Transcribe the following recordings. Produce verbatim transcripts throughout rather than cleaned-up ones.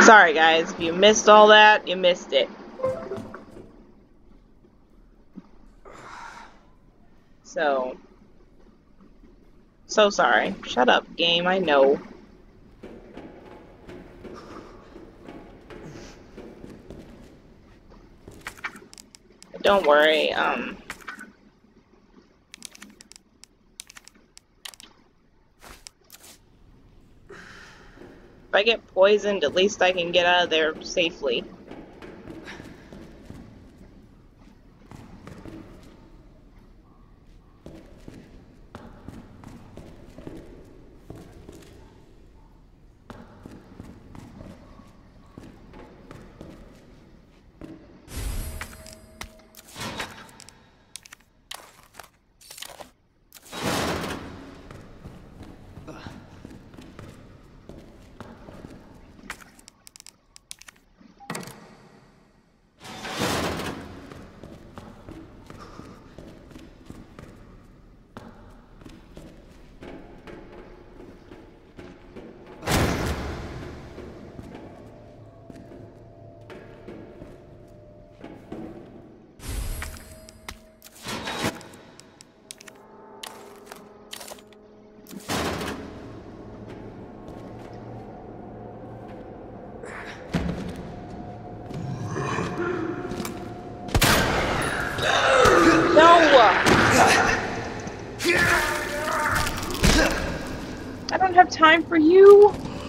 Sorry guys, if you missed all that, you missed it. So, so sorry. Shut up, game, I know. But don't worry, um... if I get poisoned, at least I can get out of there safely. I don't have time for you.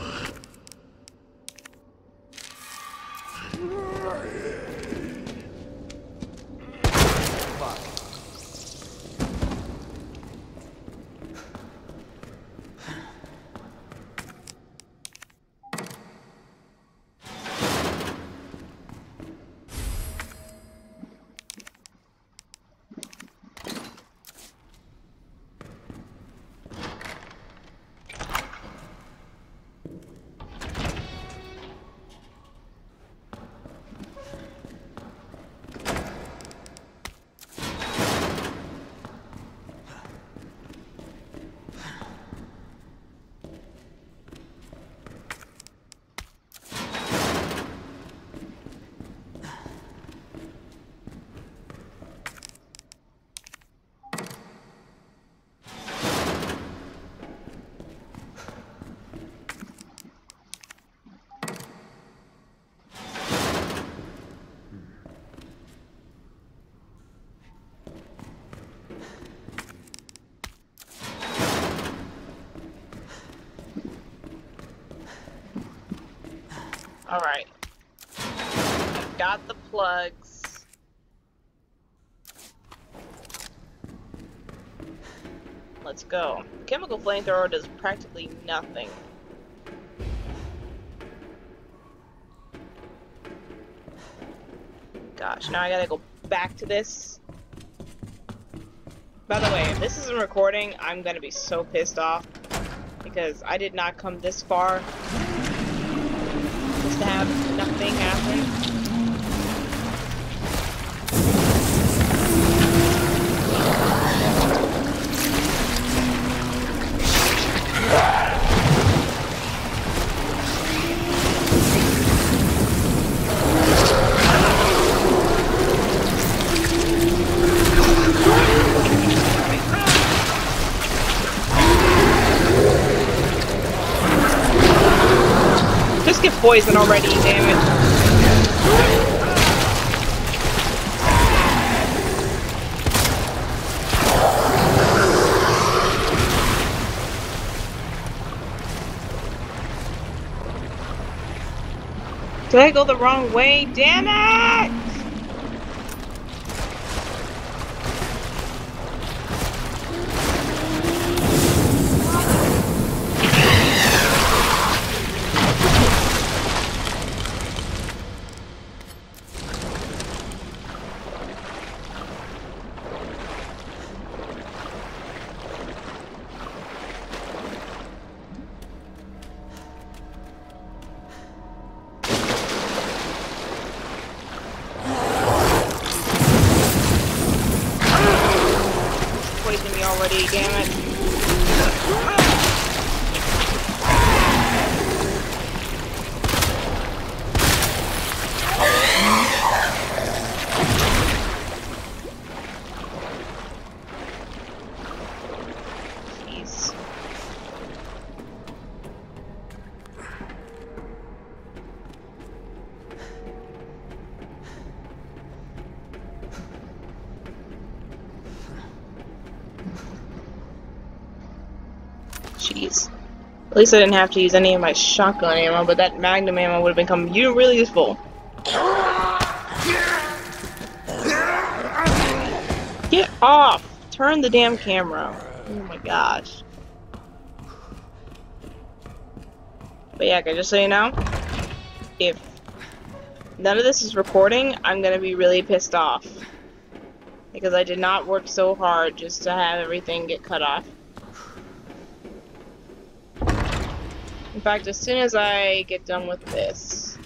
Alright. I've got the plugs. Let's go. The chemical flamethrower does practically nothing. Gosh, now I gotta go back to this. By the way, if this isn't recording, I'm gonna be so pissed off. Because I did not come this far just to have nothing happen. Just get poison already, damn it. Did I go the wrong way? Damn it! Poison me already, damn it. Jeez. At least I didn't have to use any of my shotgun ammo, but that magnum ammo would have become really useful. Get off! Turn the damn camera. Oh my gosh. But yeah, guys, just so you know, if none of this is recording, I'm gonna be really pissed off. Because I did not work so hard just to have everything get cut off. In fact, as soon as I get done with this...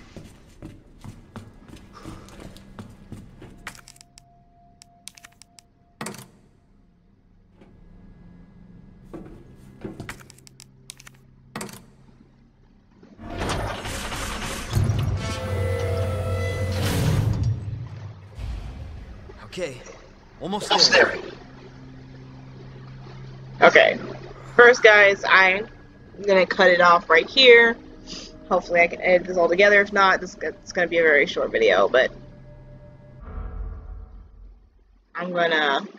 Okay, almost there. Okay. First, guys, I'm gonna cut it off right here. Hopefully I can edit this all together. If not, this it's gonna be a very short video, but I'm gonna